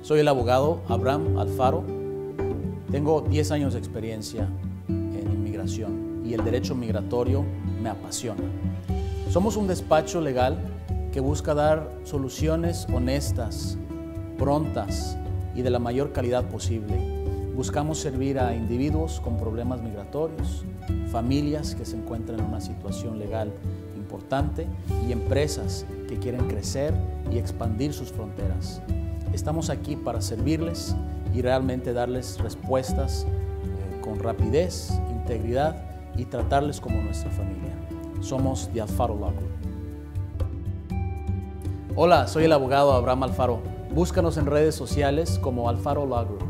Soy el abogado Alfaro. Tengo 10 años de experiencia en inmigración y el derecho migratorio me apasiona. Somos un despacho legal que busca dar soluciones honestas, prontas y de la mayor calidad posible. Buscamos servir a individuos con problemas migratorios, familias que se encuentran en una situación legal importante y empresas que quieren crecer y expandir sus fronteras. Estamos aquí para servirles y realmente darles respuestas con rapidez, integridad y tratarles como nuestra familia. Somos de Alfaro Law Group. Hola, soy el abogado Alfaro. Búscanos en redes sociales como Alfaro Law Group.